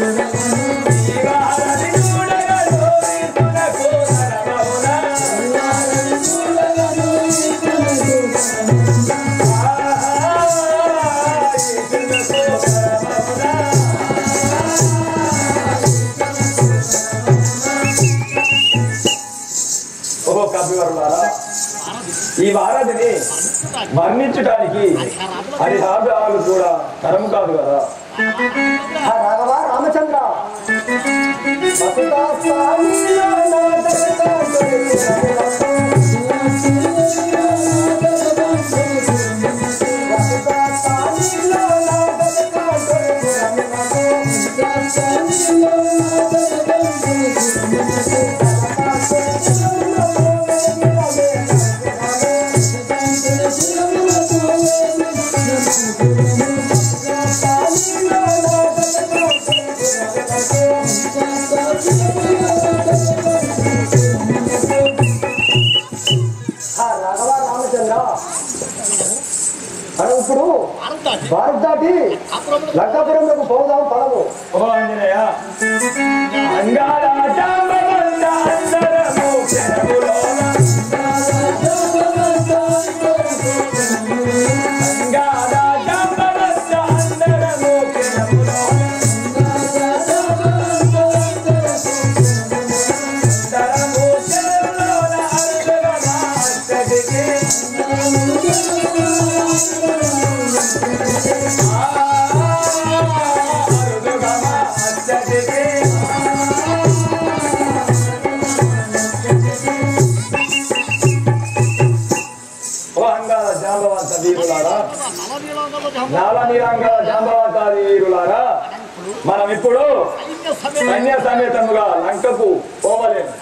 ఈ వారాధిని వర్ణించడానికి అది రాజాలు కూడా తరం కాదు కదా. రాఘవ రామచంద్ర ఇప్పుడు భారత్ దాటి లంకాపురంలోకి పోదాం పడవు. ఓ ఆంజనేయ వీరులారా, మనం ఇప్పుడు సైన్య సమేతముగా లంకకు పోవలేము.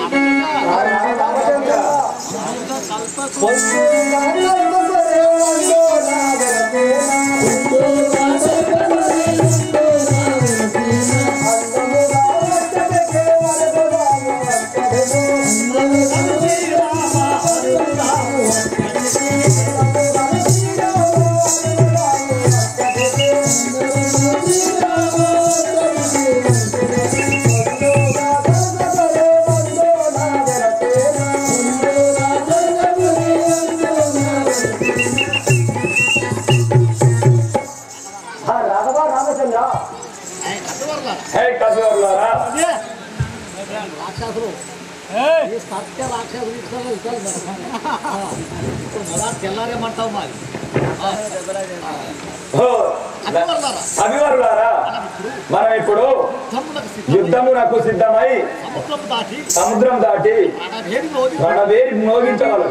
అభివరులారా, మనం ఇప్పుడు యుద్ధమునకు సిద్ధమై సముద్రం దాటి రణవేరి మోగించగలరు.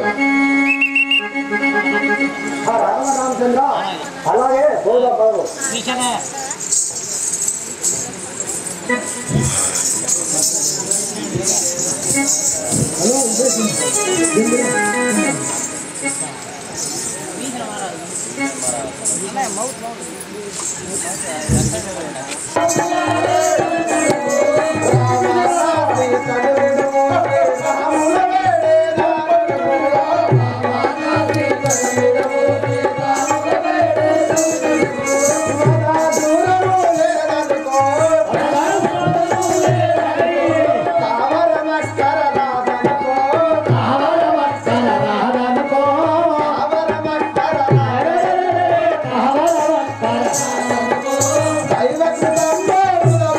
రామచంద్ర అలాగే పోదా బాబు. దైవ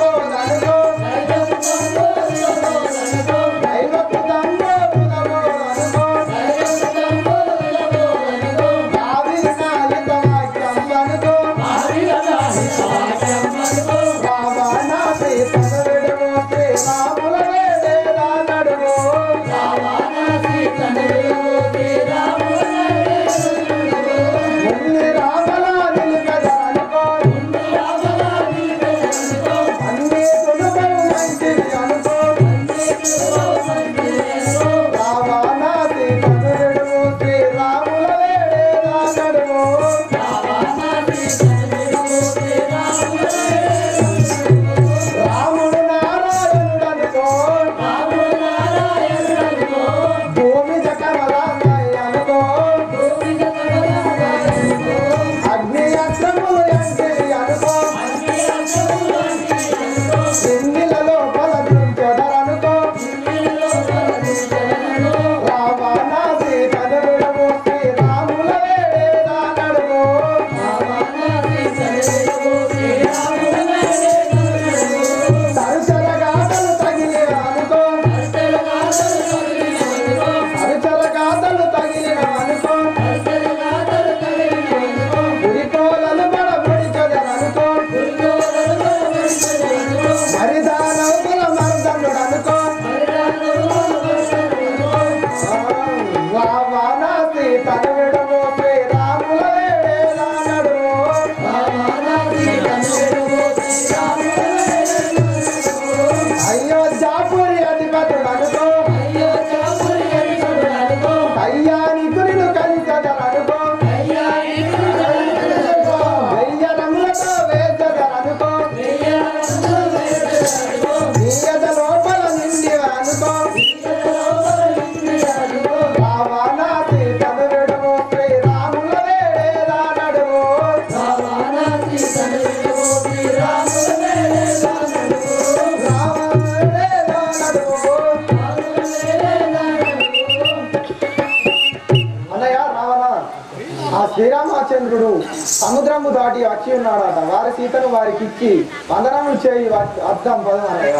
శ్రీరామచంద్రుడు సముద్రము దాటి వచ్చి ఉన్నాడట. వారి సీతను వారికి ఇచ్చి వందనము చేయి అర్థం పదమన్నయ్య.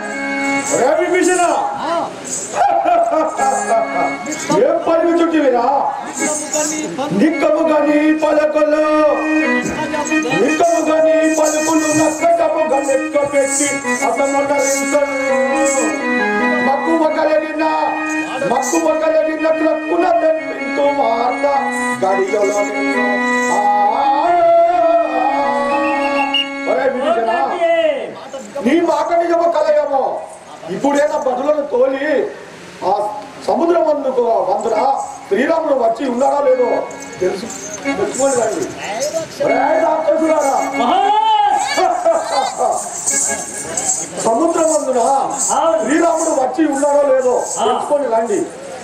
ఏం పలుకు చుట్టివిరా నిక్కము గని పలకలు నిక్కము గని పలుకులు నక్కటము గనెక్క పెట్టి అతమొండరించను మక్కువ కలిగిన క్లక్కున తెప్పింతు వార్త గడియలో నీ మాట నిజమో కలయమో ఇప్పుడేనా బదులను తోలి ఆ సముద్రం వందున శ్రీరాముడు వచ్చి ఉన్నాడా లేదో తెలుసుకోండి రండి. సముద్రం వందున శ్రీరాముడు వచ్చి ఉన్నాడో లేదో తెలుసుకోండి రండి.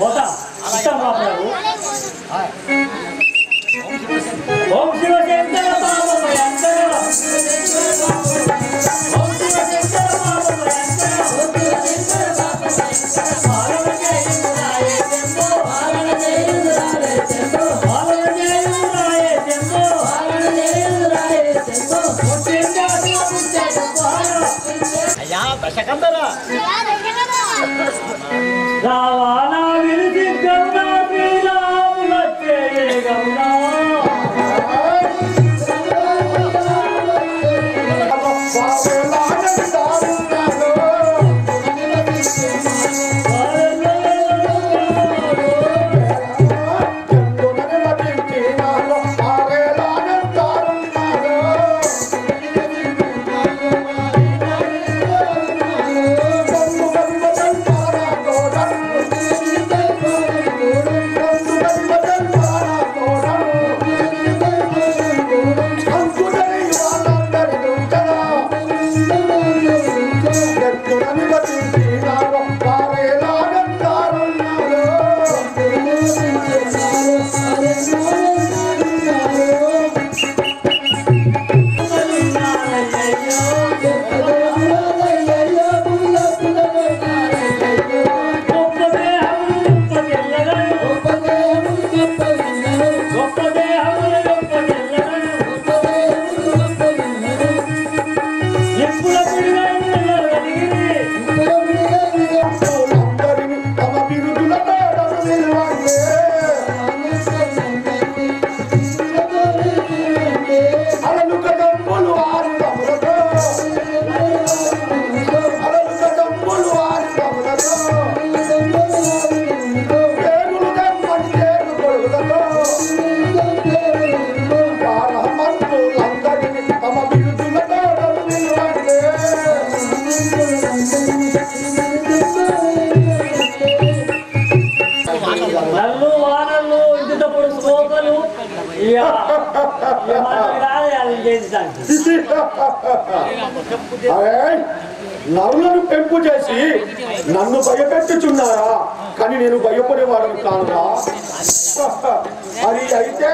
ఓం శివశంకర రావానా విరిచి గౌనా శ్రీరాముల గౌనా నరులను పెంపు చేసి నన్ను భయపెట్టుచున్నారా? కానీ నేను భయపడేవాడను కానురా. అది అయితే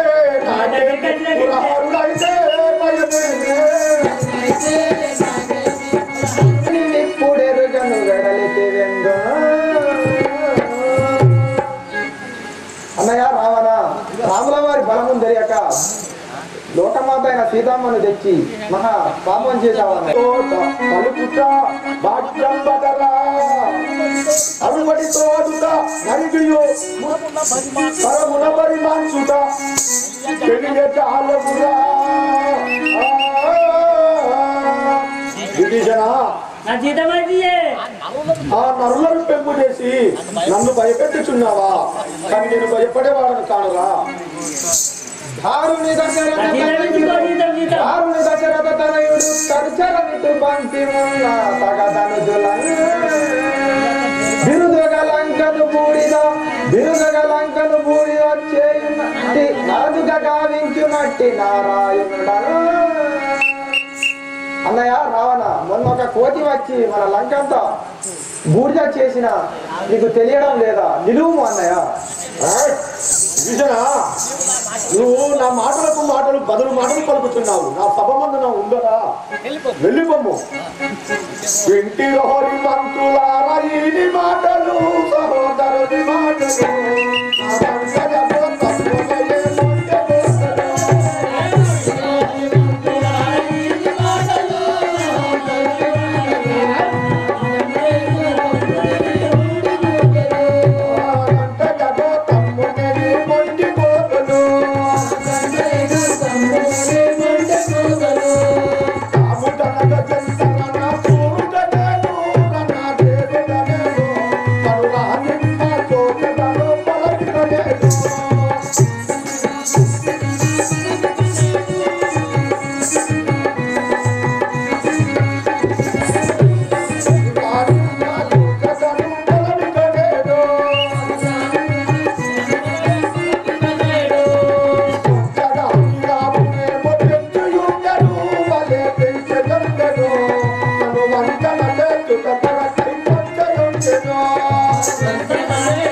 అన్నయ్య రావణ రాముల వారి బలము తెలియక లోకమాత అయిన సీతమ్మను తెచ్చి మహా పాపం చేశావన్న. ఆ నరులను పెంపు చేసి నన్ను భయపెట్టుచున్నావా? కానీ నేను భయపడేవాడను కానురా. దారుని దశరథ తనయుడు తరుచరమిటు పంక్తి ఉన్న బిరుదగలంకను బూడిద చేయునట్టి నాదుగా గావించునట్టి నారాయణుడను. అన్నయ్య రావణ, మొన్న ఒక కోతి వచ్చి మన లంకంతా బూడిద చేసిన నీకు తెలియడం లేదా? నిలువు అన్నయ్య. నువ్వు నా మాటలకు బదులు మాటలు పలుకుతున్నావు. నా సభ మందున ఉండరా? వెళ్ళిపోము. ఇంటిలో మంత్రులారా ఈ మాటలు సహోదరుని మాటలు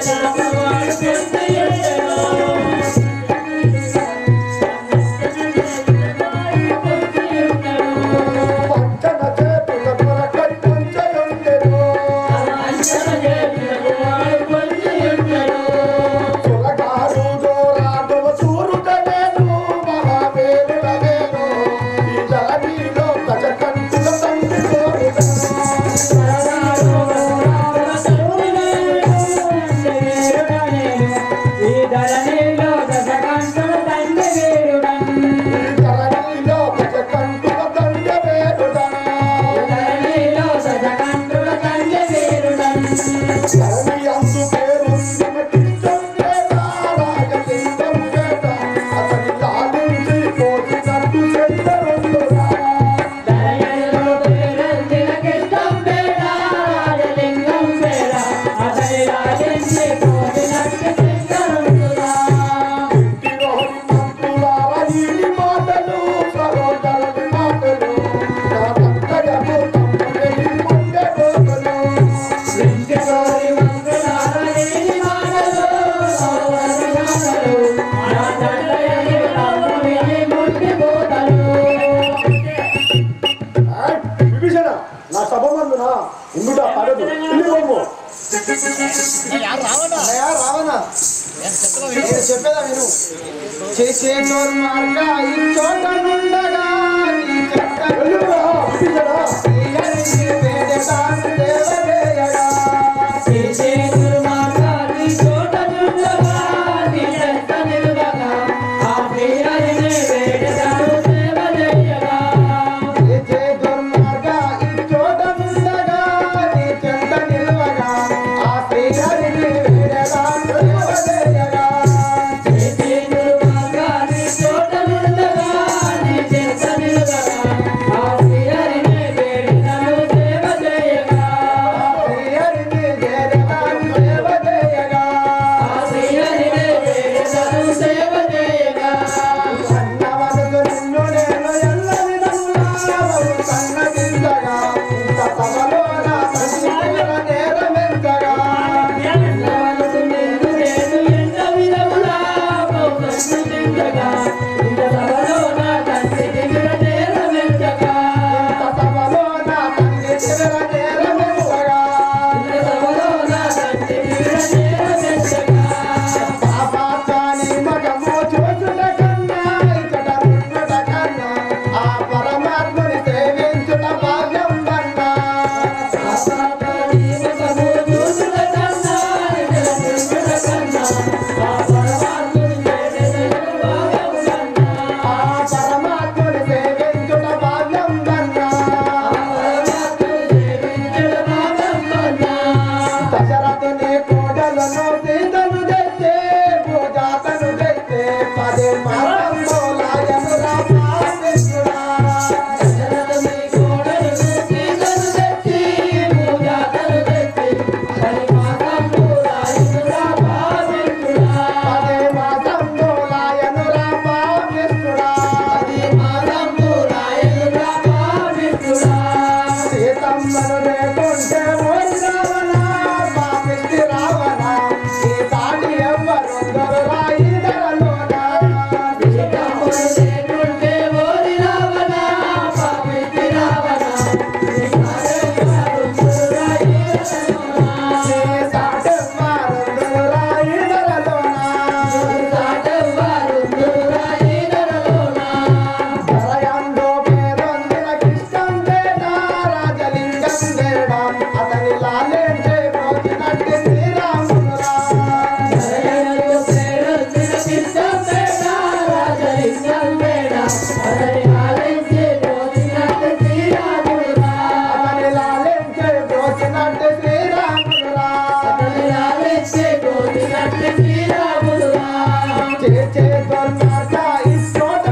చెప్పేదా విను చేసే దుర్మార్గ ఈ చోట నుండగా నీ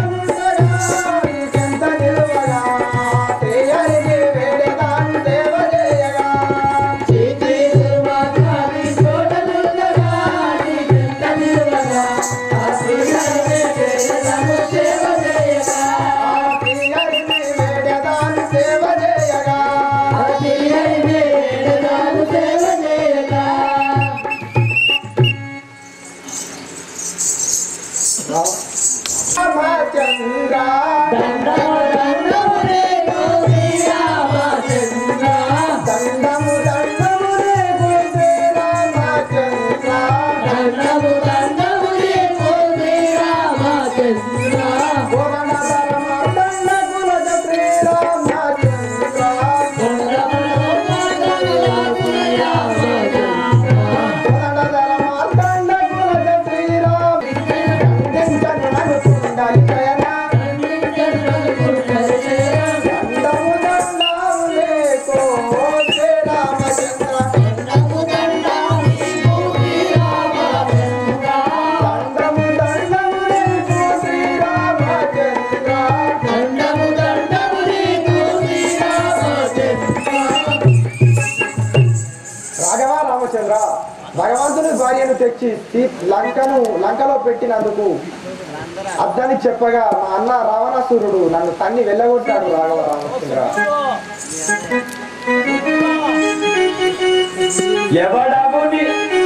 సేవ భగవంతుని భార్యను తెచ్చి లంకలో పెట్టినందుకు అద్దని చెప్పగా మా అన్న రావణాసురుడు నన్ను తన్ని వెళ్ళగొట్టాడు. రాఘవ రామచంద్ర ఎవడముని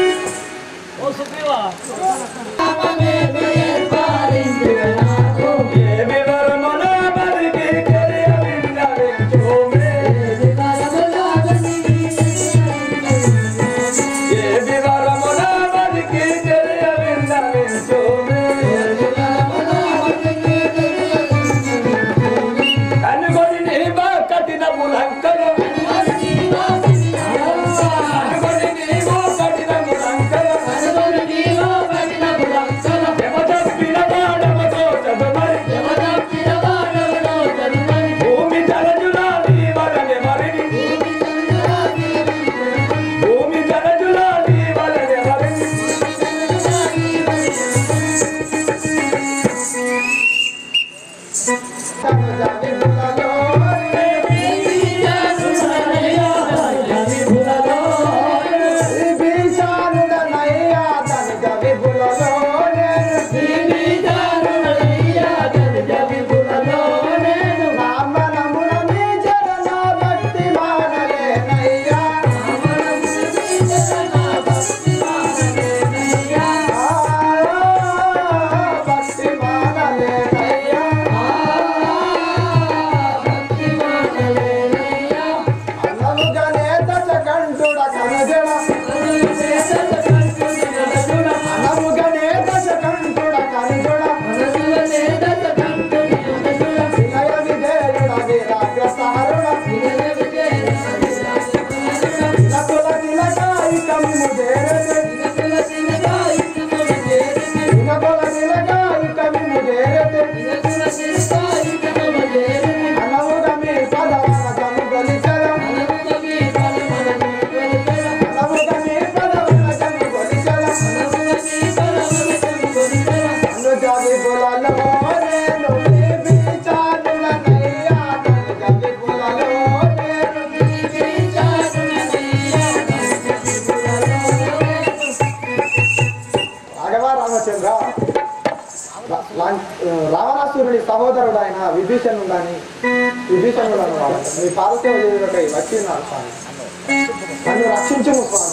రావణాసురుడి సహోదరుడు ఆయన విభీషణుడు అన్నమాట. మీ పాదసేవ చేయుటకై వచ్చినాడు స్వామి, నన్ను రక్షించుము స్వామి.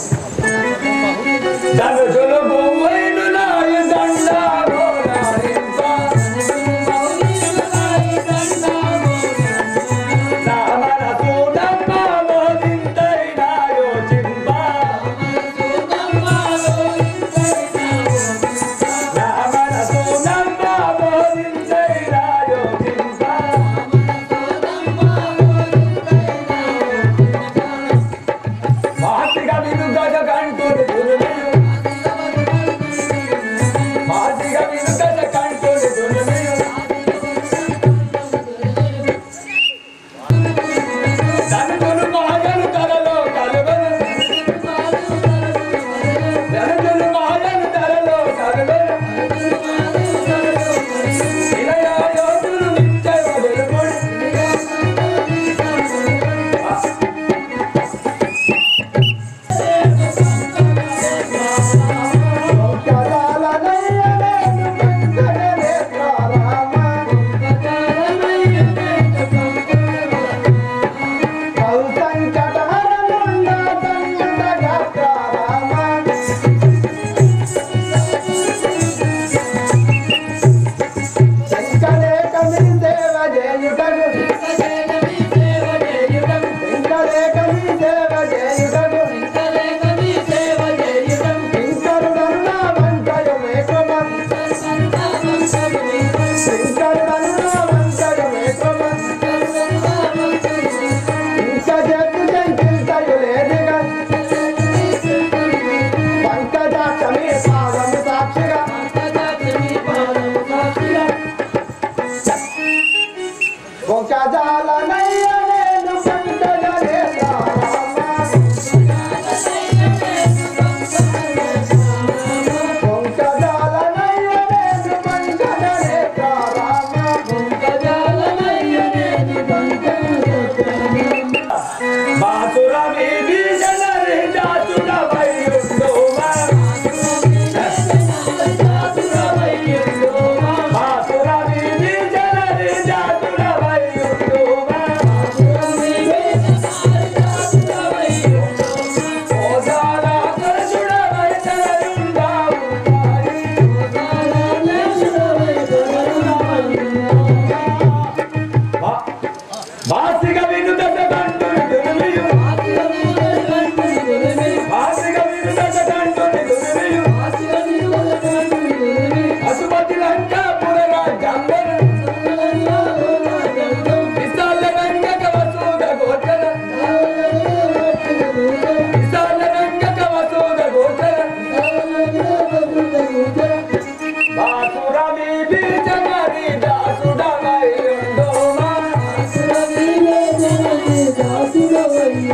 బాసుర విభీషణ రే జాతుడ వయ్యుండోమా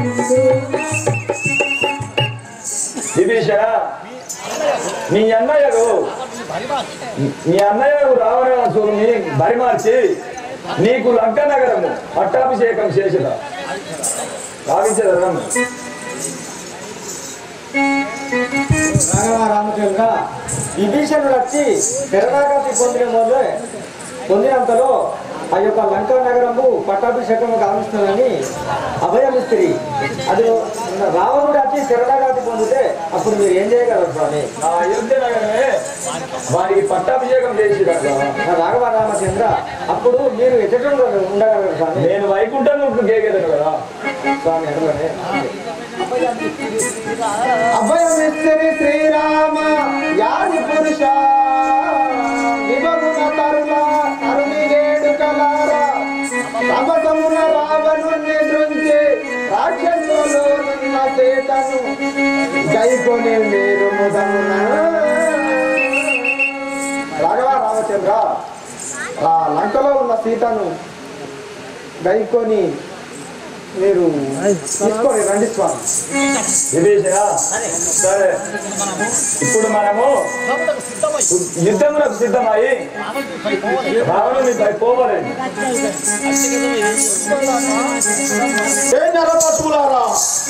విభీషణ నీ అన్నయ్యకు రావణాసురుని బరిమార్చి నీకు లంక నగరము పట్టాభిషేకం చేసిరా భావించదా రామచంద్ర విభీషణుడు వచ్చి శరణాగతి పొందినంతలో ఆ యొక్క లంకా నగరము పట్టాభిషేకం కావిస్తుందని అభయమిస్త్రి అది రావణుడు వచ్చి శరణాగతి పొందితే అప్పుడు మీరు ఏం చేయగలరు స్వామి? అయోధ్య నగరమే వారికి పట్టాభిషేకం చేసి రాఘవ రామచంద్ర అప్పుడు మీరు ఎక్కడ ఉండగలరు స్వామి? నేను వైకుంఠం గేగలను కదా స్వామి అడగనే అభయమిస్త్రి శ్రీరామ యాది పురుష విభగుణ తరుణ అరుణి వేడుకలారా తపసమున రావణుణ్ణి దృంచి రాక్షసులో నున్న సేతను జైకొని మీరు ముదమున రాఘవ రామచంద్ర ఆ లంకలో ఉన్న సీతను గైకొని మీరు తీసుకొని రండి స్వామి. విభీషణ సరే ఇప్పుడు మనము యుద్ధములకు సిద్ధమై రావణునిపై పోవాలండి. ఏ నరపశువులారా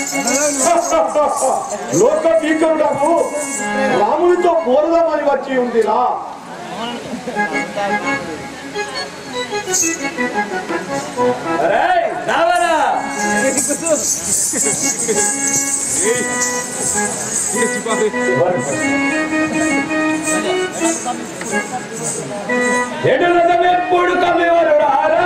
లోక భీకరుడకు రామునితో పోరదామని వచ్చి ఉందిరా. ఎప్పుడు కవివరుడారా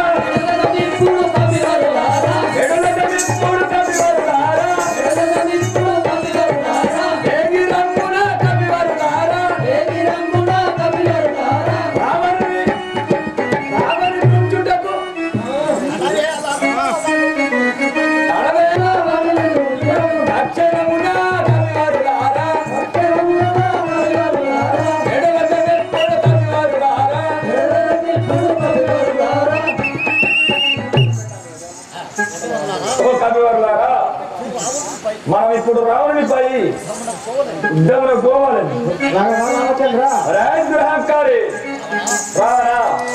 మనం ఇప్పుడు రావణునిపై యుద్ధంలో పోవాలండి. రాజగ్రహకారి రావణ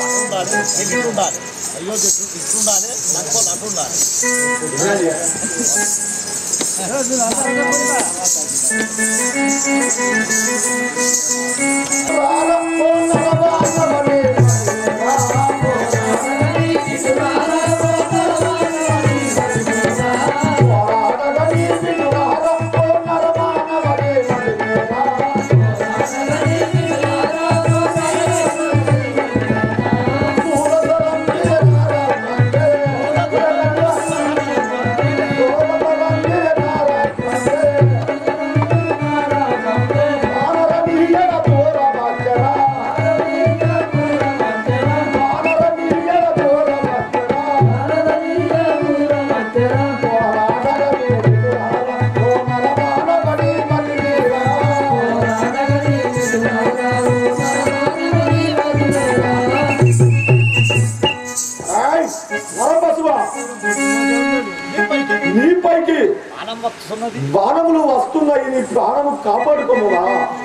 నీపైకి బాణములు వస్తున్నాయి, నీ ప్రాణము కాపాడుకోముగా.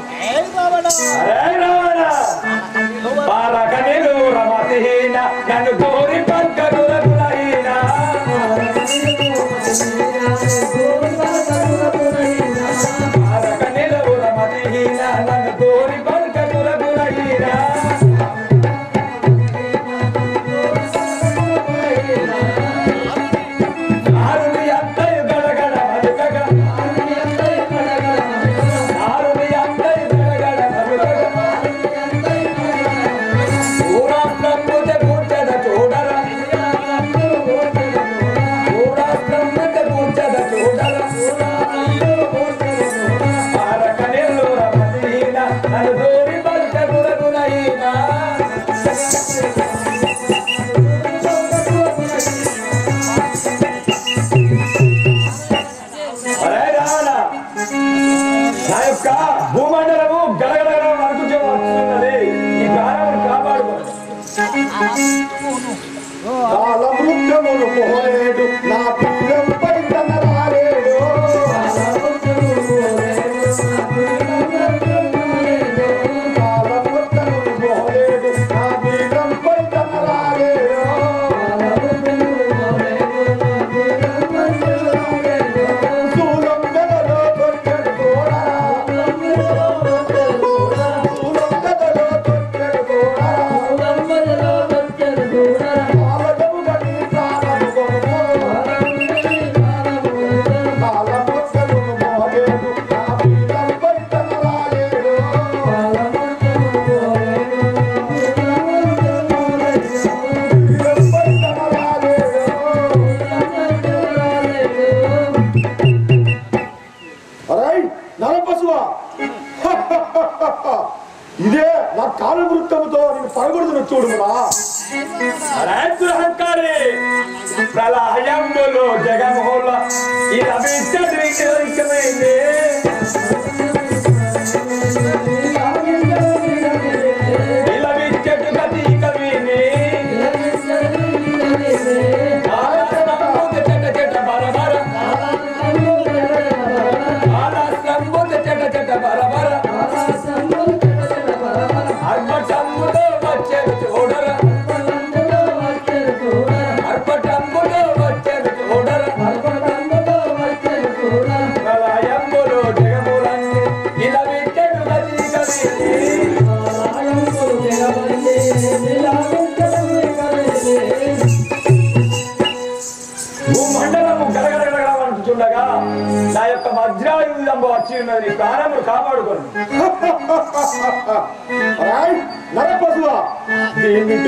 నన్ను కోరి పక్కగులగులైనా నన్ను కోరి పక్కగులగులైనా భూమండలము గలగల అనుకుంటే వస్తున్నది. ఈ ప్రాణాలను కాపాడుకోండి. కాలమృత్యములు పోలేడు నా పిల్లంపై తనరాలే చూడుమునా అహంకారి ప్రళయంలో జగమోహ ఇలా విచ్చమైంది ఇలా విచ్చటు గతి కవిని చెట్ట చెట్ట బరబర చెట్ట చెట్ట బరబర అర్పటంబులో వచ్చేది చూడర అర్పటంబులో వచ్చేది చూడర ప్రళయంబులో జగములన్నీ ఇలా విచ్చటు గతి భూమండలము గడగడగడగడమంటుండగా నా యొక్క వజ్రాయుధం వచ్చి ఉన్నది ప్రాణములు కాపాడుకోను నరపశువా దీన్ని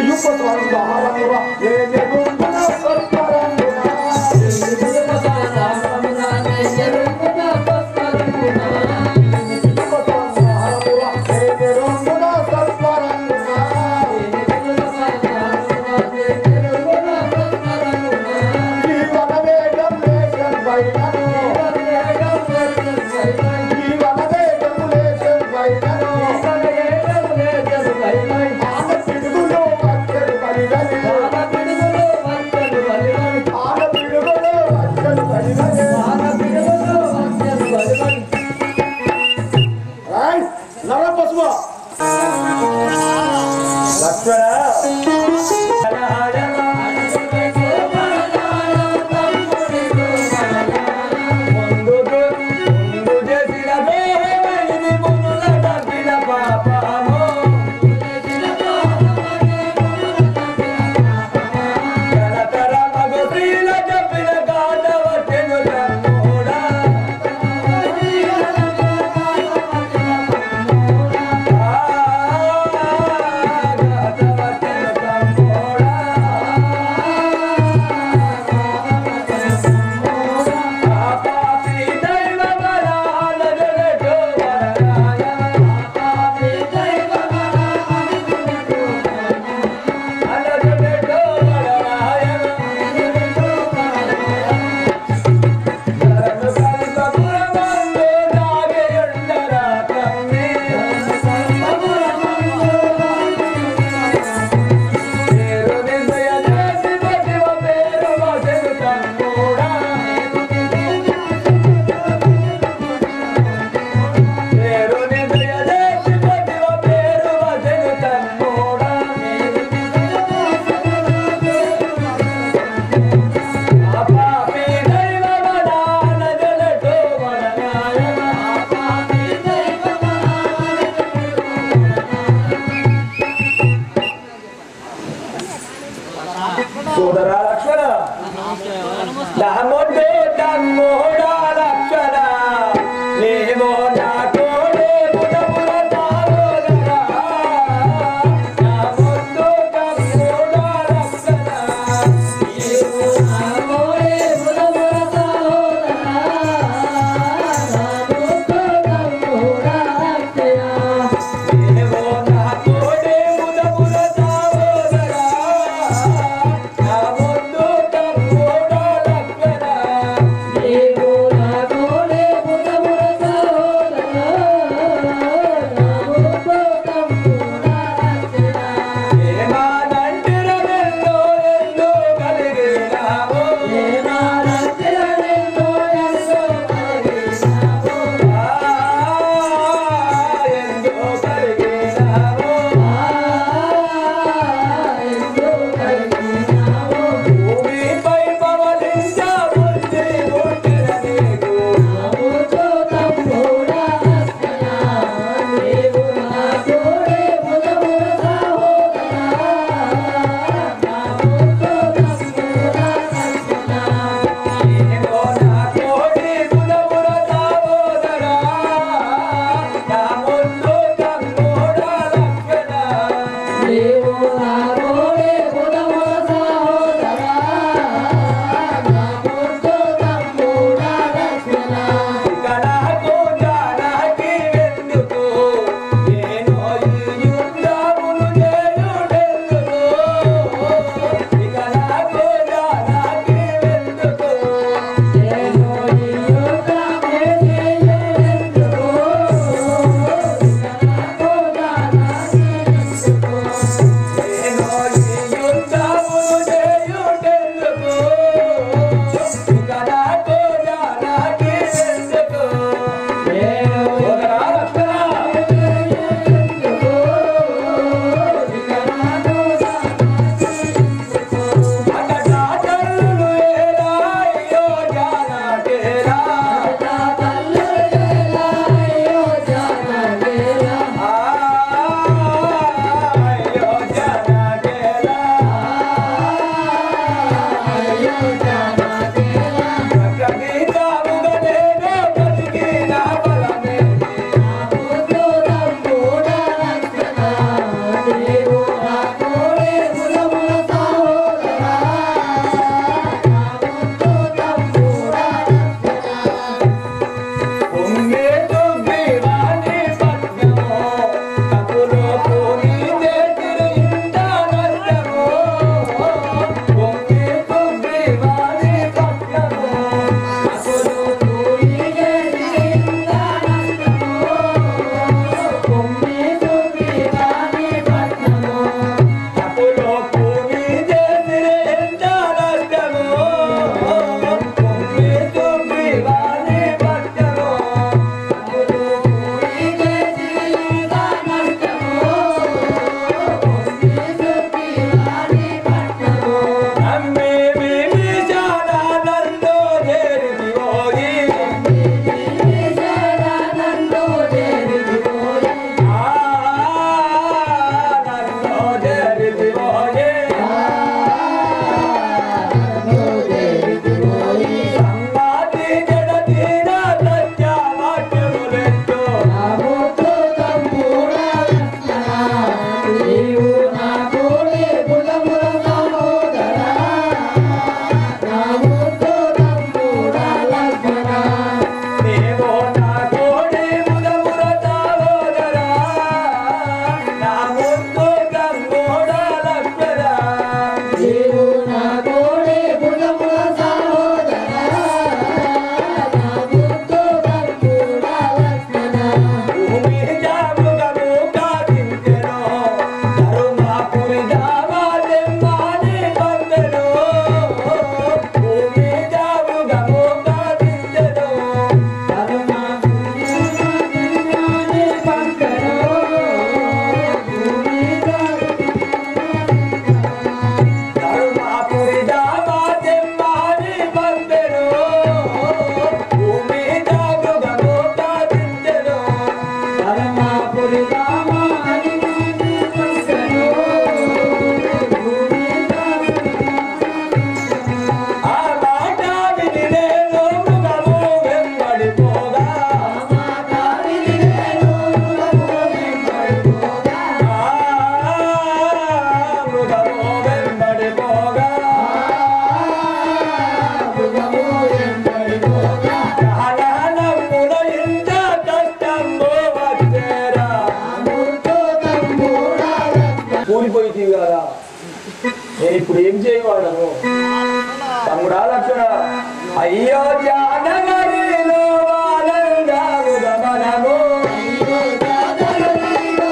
నేను ఇప్పుడు ఏం చేయవాడను తమ్ముడా లక్ష్మణ అయ్యో జానగరిలో ఆనందాము గమనము అయ్యో జానగరిలో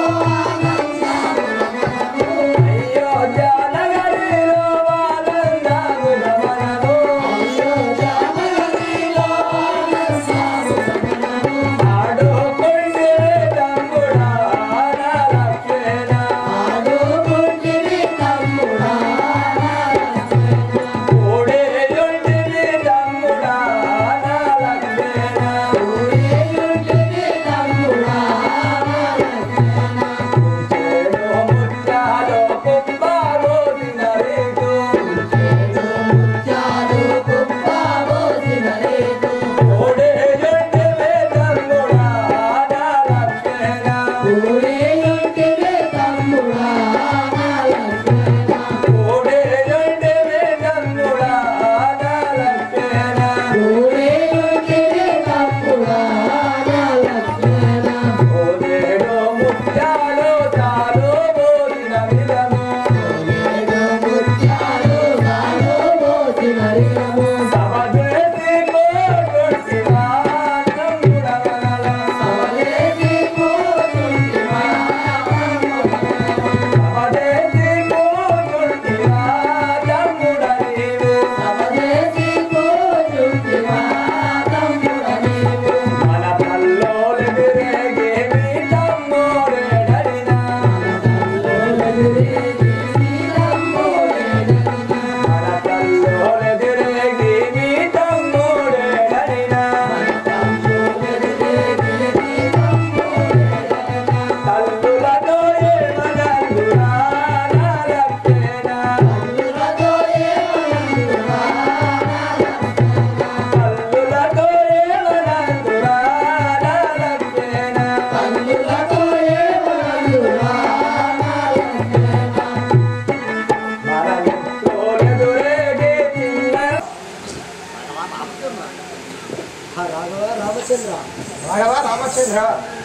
ఆనందాము గమనము ఆడుకుంటే తమ్ముడా నా లక్ష్మణ ఓడేయుంటిని తమ్ముడా నా లక్ష్మణ చేడు ముత్యాలు కుప్పబోసిన రేటు ఓడేయుంటిని తమ్ముడా నా లక్ష్మణ ఓడేయుంటిని తమ్ముడా నా లక్ష్మణ ఓడేడు ముత్యాలు తాలు బోసిన విలము సమదేశి కోటుంటివా తమ్ముడవనల సమదేశి కోటుంటివా తమ్ముడ నీవు మన పల్లోలెదిరేగే మీ తమ్ముడేడడినా మన పల్లోలెదిరేగే మీ తమ్ముడేడడినా తల్లులతో ఏమనందురా నా లక్ష్మణ తల్లులతో ఏమనందురా నా లక్ష్మణ మన మిత్రులెదురేగే చిన్న రాఘవ రామచంద్ర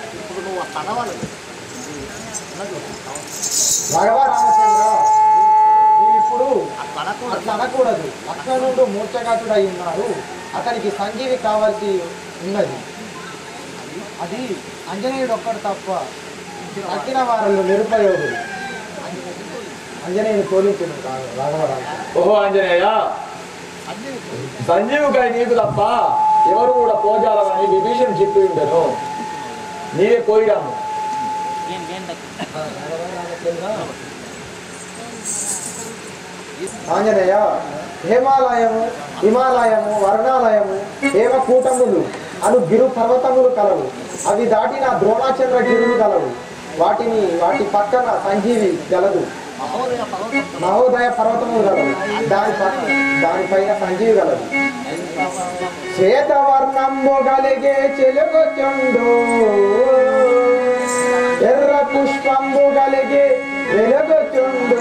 నీవు ఇప్పుడు అట్లా అనకూడదు. లక్ష్మణుడు మూర్ఛగాతుడై ఉన్నాడు. అతనికి సంజీవి కావాల్సి ఉన్నది. అది ఆంజనేయుడు ఒక్కడు తప్ప తక్కిన వారిలో నిరుపయోగుడు. ఆంజనేయుడు తోలించిన రాఘవరామ. ఓహో ఆంజనేయ సంజీవుకై నీకు తప్ప ఎవరు కూడా పోజాలని విభీషణుడు చెప్పి ఉంటాను. నీవే పోయిడాము. ఆంజనేయ హేమాలయము, హిమాలయము, వర్ణాలయము, హేమకూటములు అను గిరు పర్వతములు కలవు. అవి దాటిన ద్రోణాచంద్ర గిరులు కలవు. వాటి పక్కన సంజీవి గలదు. మహోదయ పర్వతములు గలవు. దానిపైన సంజీవి గలదు. శ్వేతవర్ణంబు గలిగే చెలుగొచ్చుండు, ఎర్ర పుష్పంబు గలిగే వెలుగొచ్చుండు,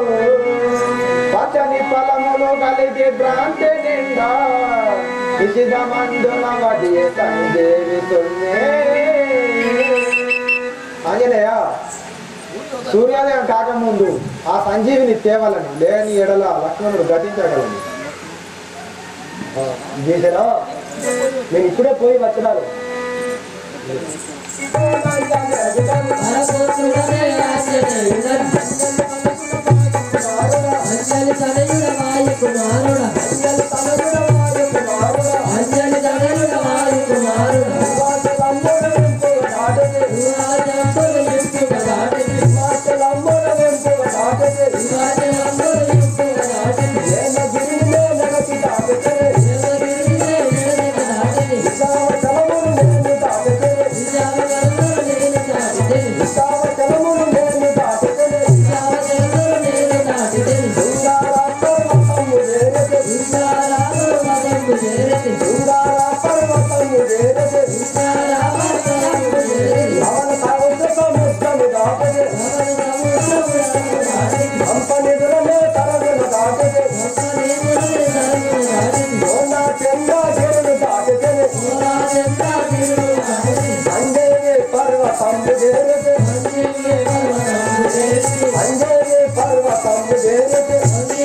పచ్చని ఫలములు కలిగి భ్రాంతి నిండా, విషిదమందున వడియే సంజీవి సున్నే. ఆంజనేయ సూర్యోదయం కాకముందు ఆ సంజీవిని తేవలను, లేని ఎడల లక్ష్మణుడు గతించగలను. చేశారా? నేను ఇప్పుడే పోయి వచ్చినాను. పర్వతం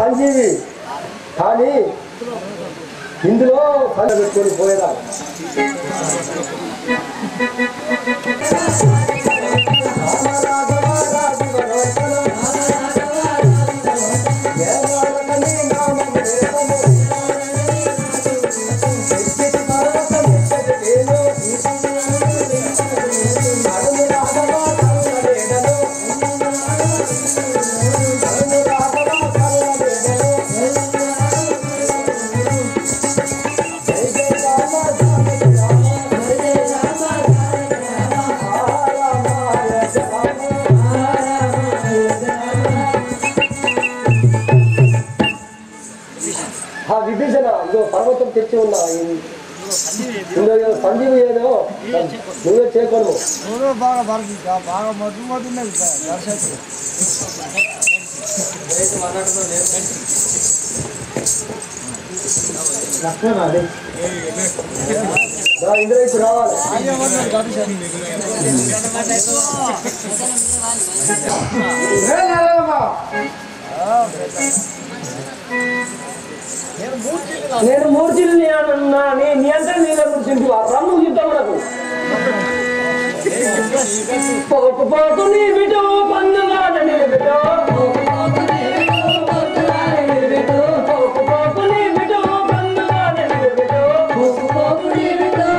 సంజీవి కానీ ఇందులో కళ్ళు పెట్టుకొని పోయేదా విభీషణ ఇదో పర్వతం తెచ్చి ఉన్నా ఇందులో సంజీవి ఏదో నువ్వే చేకొను బాగా బాగా మధుమతున్నది దర్శకులు ఇందులో ఇప్పుడు రావాలి నేను మూర్తిని అన్నా నీ అంటే నేను మూర్తింటి రమ్ము యుద్ధం మనకు పోకు పోకు నీ బిడ్డు పందుగాడని బిడ్డు పోకు పోకు నీ బిడ్డు పందుగాడని బిడ్డు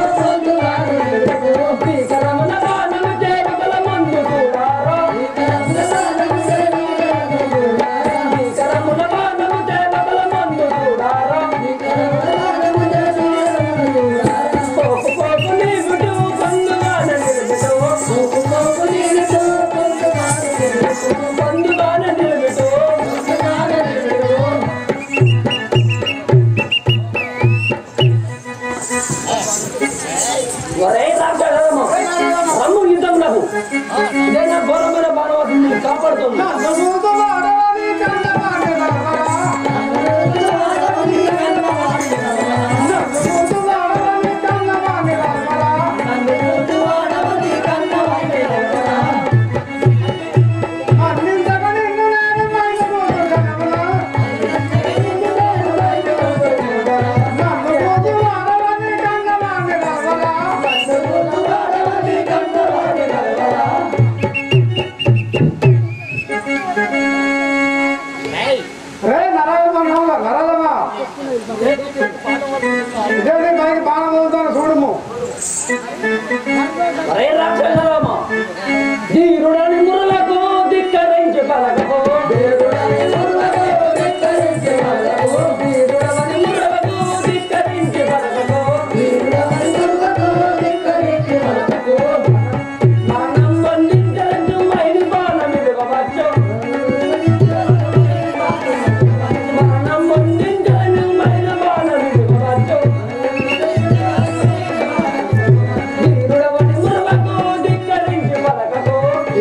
భీకరమున బాణము చేరుకల ముందు చూడారా భీకరమున బాణము చేరుకల ముందు చూడారా పోకు పోకు నీ బిడ్డు పందుగాడని బిడ్డు పందుగాడని బిడ్డు ఒరే రాక్షసము రమ్ము యుద్ధం నాకు ఇదే నా ఘోరమైన బాణవాసుని కాపాడుతుంది చూడము ఒరే రాక్షసరామ ధీరుడని మురలకు ధిక్కరించి పలకకు ధీరుడని మురలకు ధిక్కరించి పలకకు మరణం వండించు మైలు బాణం ఇవ్వవచ్చు మరణం వండించు మైలు బాణం ఇవ్వవచ్చు ధీరుడవని మురలకు ధిక్కరించి పలకకు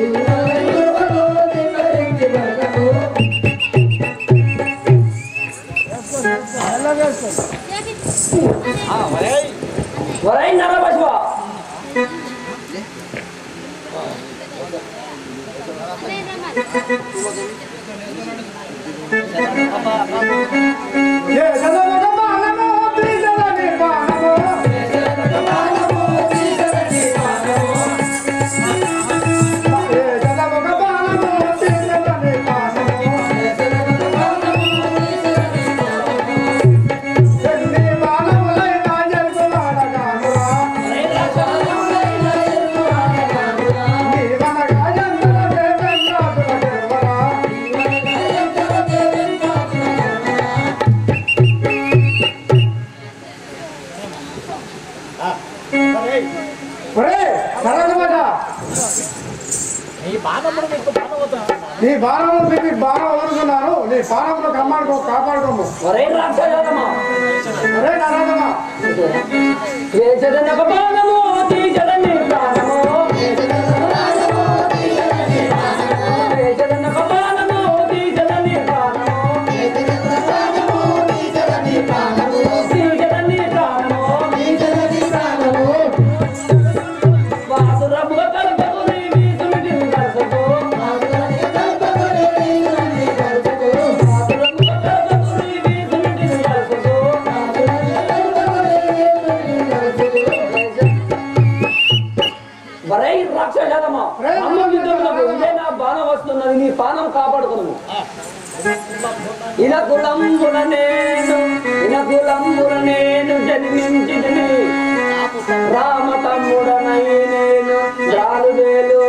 ఒరే నరపశువ నీ బాణములు మీకు బాణం వదులుతున్నాను నీ బాణములు కాపాడుకోము ఒరే రాక్షసరామ ఒరే నరదమా వేసదనొక బాణము తీసదని ప్రాణము వేసదనొక బాణము తీసదని ప్రాణము తీసదని ప్రాణము వాసురముగ కల్పకు నీ వీసుని కల్పకు వాసురముగ పానం కాపాడుకున్నాము. ఇనకులంబున నేను జన్మించితిని, రామ తమ్ముడనై నేను రాలువేలు,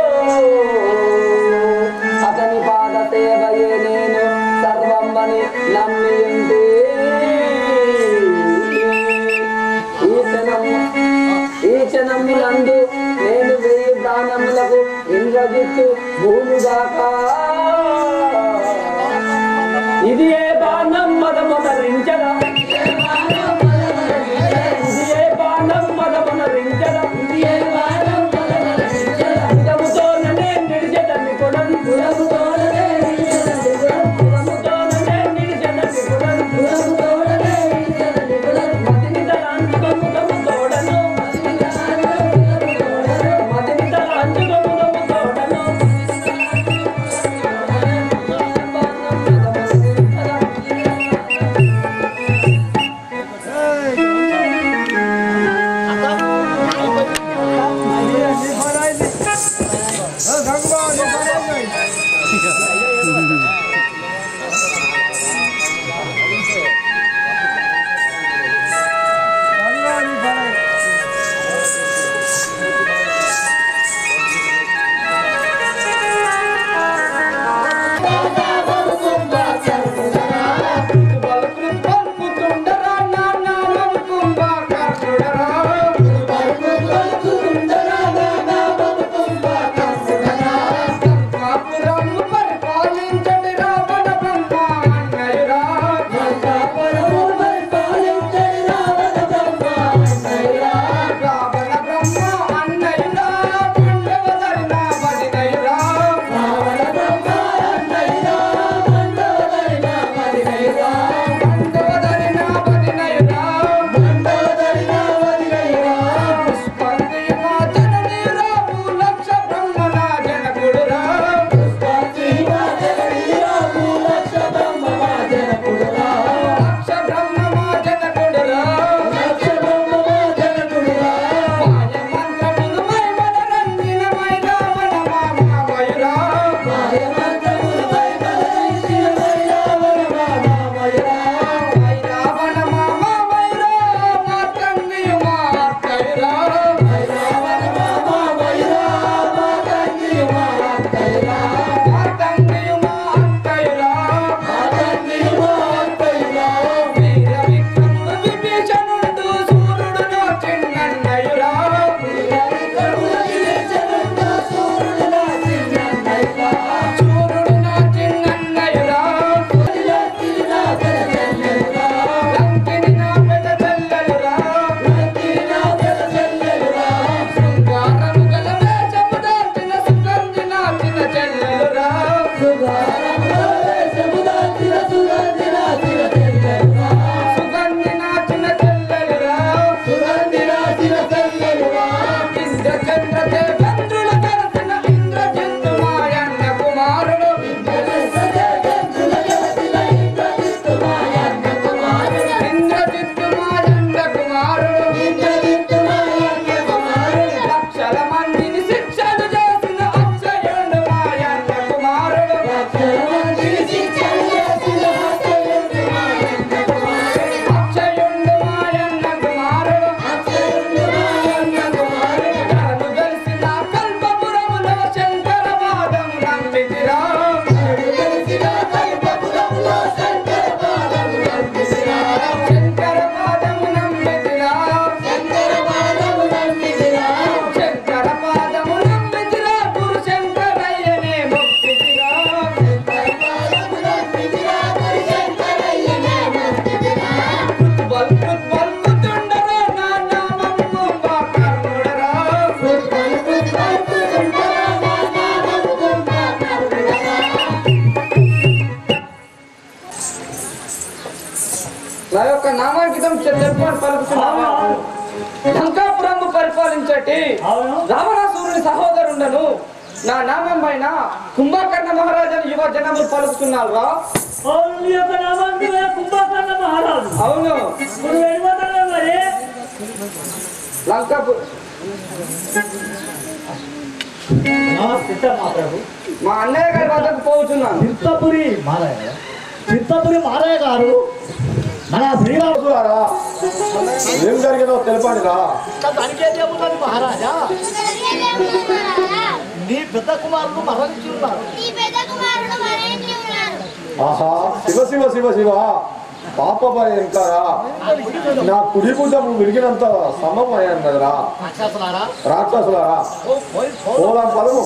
అతని పాద సేవయే నేను సర్వమ్మని నమ్మింది. ఈ క్షణములందు నేను 1000 ప్రాణములకు ఇంద్రజిత్తు భూమిగాక. ఇది ఏ బాణం మదమొదరించరా, ఇది ఏ బాణం మదమొదరించరా, కులముతోనే నిలిచెదని కొడను, కులముతోనే నిలిచెదని కొడను, మతిని తలాంటి బొమ్ముదము తోడను, మతిని తలాంటి బొమ్ముదము తోడను. నా యొక్క నామాంకితం తెలుపుకొని పలుకుతున్నాను. లంకాపురము పరిపాలించటి రావణాసురుని సహోదరుండను నా నామం పైన కుంభకర్ణ మహారాజు యువ జనములు పలుకుతున్నారు రా. అవును లంకాపురం. మా అన్నయ్య గారి వద్దకు పోతున్నాను. చిత్తపురి మారయ్య గారు మన శ్రీరాముడు గారా ఏం జరిగిందో తెలిపండి రా. దానికేమున్నది మహారాజా నీ పెద్ద కుమారుడు మరణించున్నారు. ఆహా శివ శివ శివ శివ పాప భయంకరా నా కుడి భుజం విరిగినంత సమం అయ్యాను కదరా రాక్షసులారా. పోదాం పదము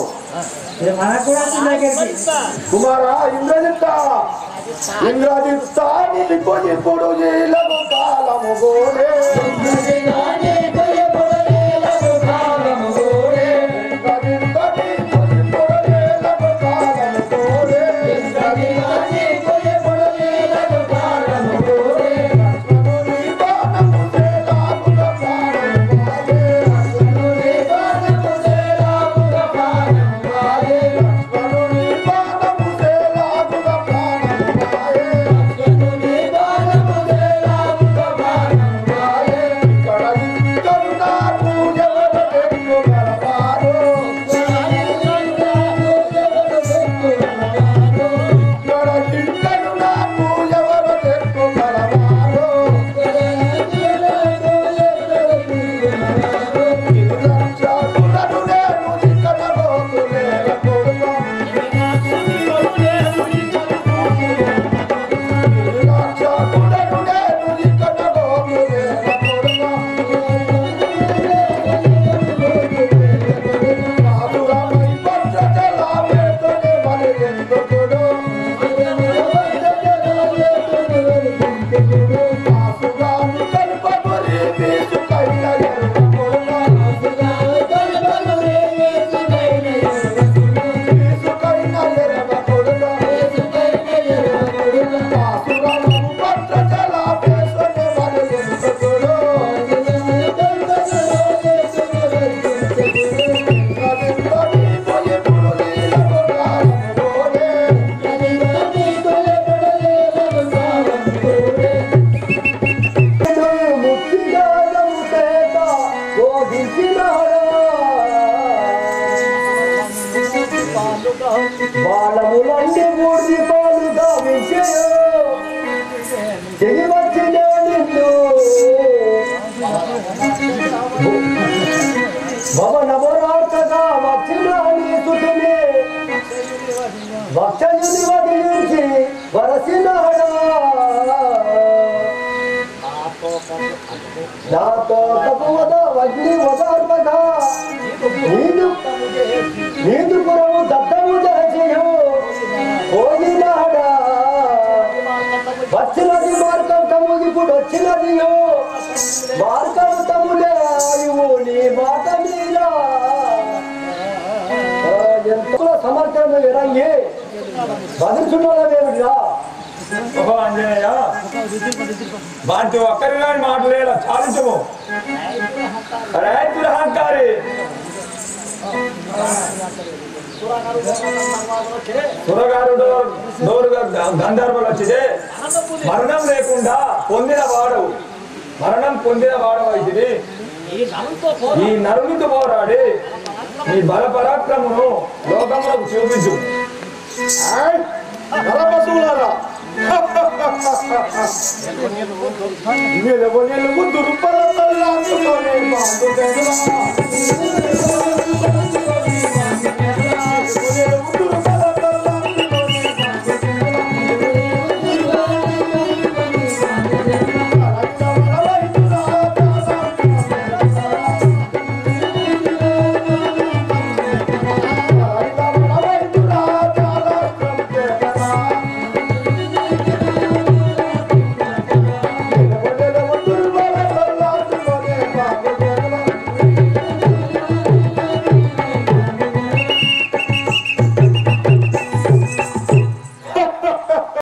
కుమారా ఇంద్రజిత్త ఇంద్రజిత్త ఇప్పుడు జీలము కాలము గోడే వచ్చినది మార్గం తమ్ముడు ఇప్పుడు వచ్చినది మార్గం తమ్ముడే ఆయువు నీ మాట మీద ఎంతో సమర్థన ఎరంగి బదులుచున్నావేమిరా. ఓహో అంజనేయ వాటి ఒక్కరి మాటలేలా చాలించము దురహంకారి సురగారుడు నోరుగా గంధర్వులు వచ్చితే మరణం లేకుండా పొందిన వాడవు అయితే ఈ నరునితో పోరాడి నీ బల పరాక్రమును లోకములకు చూపించు. నరపశువులారా దుర్బల